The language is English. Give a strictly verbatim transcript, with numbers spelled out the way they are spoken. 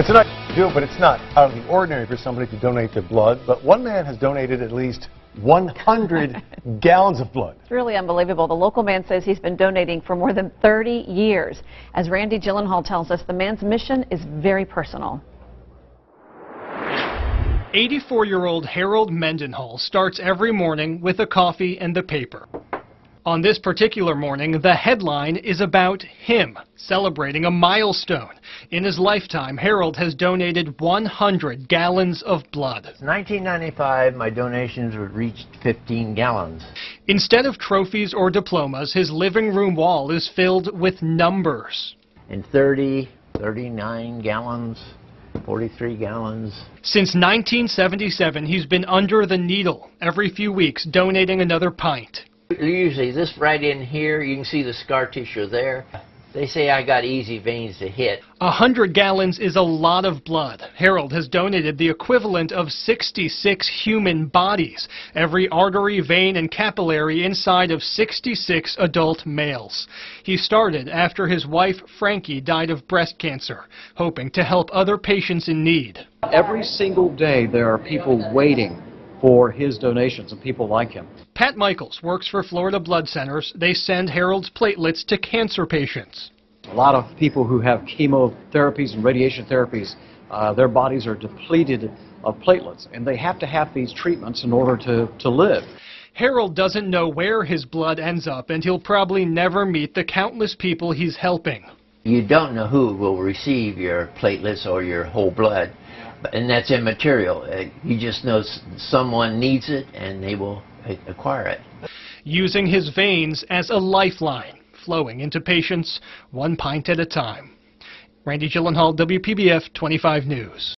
Tonight, do it, but it's not out of the ordinary for somebody to donate their blood. But one man has donated at least one hundred gallons of blood. It's really unbelievable. The local man says he's been donating for more than thirty years. As Randy Gyllenhaal tells us, the man's mission is very personal. eighty-four-year-old Harold Mendenhall starts every morning with a coffee and the paper. On this particular morning, the headline is about him, celebrating a milestone. In his lifetime, Harold has donated one hundred gallons of blood. In nineteen ninety-five, my donations would reach fifteen gallons. Instead of trophies or diplomas, his living room wall is filled with numbers. In thirty, thirty-nine gallons, forty-three gallons. Since nineteen seventy-seven, he's been under the needle, every few weeks donating another pint. Usually this right in here, you can see the scar tissue there. They say I got easy veins to hit. A hundred gallons is a lot of blood. Harold has donated the equivalent of sixty-six human bodies, every artery, vein, and capillary inside of sixty-six adult males. He started after his wife, Frankie, died of breast cancer, hoping to help other patients in need. Every single day there are people waiting for his donations and people like him. Pat Michaels works for Florida Blood Centers. They send Harold's platelets to cancer patients. A lot of people who have chemotherapies and radiation therapies, uh, their bodies are depleted of platelets, and they have to have these treatments in order to, to live. Harold doesn't know where his blood ends up, and he'll probably never meet the countless people he's helping. You don't know who will receive your platelets or your whole blood, and that's immaterial. Uh, you just know someone needs it and they will acquire it. Using his veins as a lifeline, flowing into patients one pint at a time. Randy Gyllenhaal, W P B F twenty-five News.